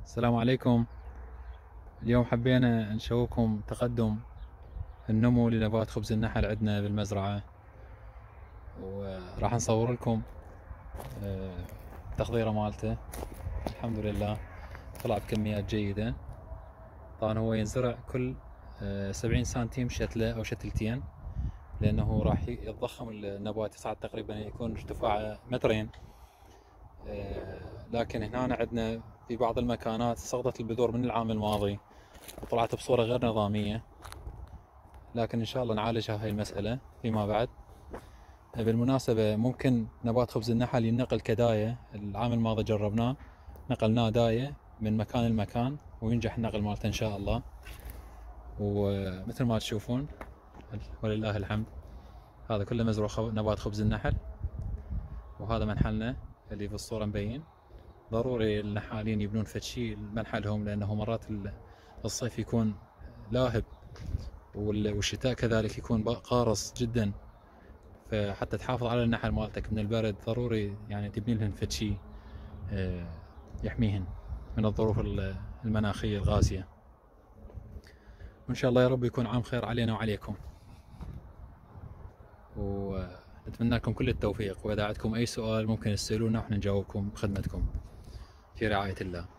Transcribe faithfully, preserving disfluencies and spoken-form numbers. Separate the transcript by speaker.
Speaker 1: السلام عليكم. اليوم حبينا نشوفكم تقدم النمو لنبات خبز النحل عندنا بالمزرعة، وراح نصور لكم آه، التخضيرة مالته. الحمد لله طلع بكميات جيدة. طبعا هو ينزرع كل آه، سبعين سنتيم شتلة أو شتلتين، لأنه راح يتضخم النبات، يصعد تقريبا يكون ارتفاعه مترين. آه، لكن هنا عندنا في بعض المكانات سقطت البذور من العام الماضي وطلعت بصورة غير نظامية، لكن إن شاء الله نعالج هاي المسألة فيما بعد. بالمناسبة ممكن نبات خبز النحل ينقل كداية. العام الماضي جربناه، نقلناه داية من مكان لمكان وينجح النقل مالته إن شاء الله. ومثل ما تشوفون ولله الحمد، هذا كله مزروع نبات خبز النحل، وهذا منحلنا اللي في الصورة مبين. ضروري النحالين يبنون فد شي لمنحلهم، لأنه مرات الصيف يكون لاهب والشتاء كذلك يكون قارص جدا، فحتى تحافظ على النحل مالتك من البرد ضروري يعني تبني لهن فد شي يحميهن من الظروف المناخية القاسية. وإن شاء الله يا رب يكون عام خير علينا وعليكم، ونتمنى لكم كل التوفيق. وإذا عندكم أي سؤال ممكن تسألونا ونحن نجاوبكم بخدمتكم في رعاية الله.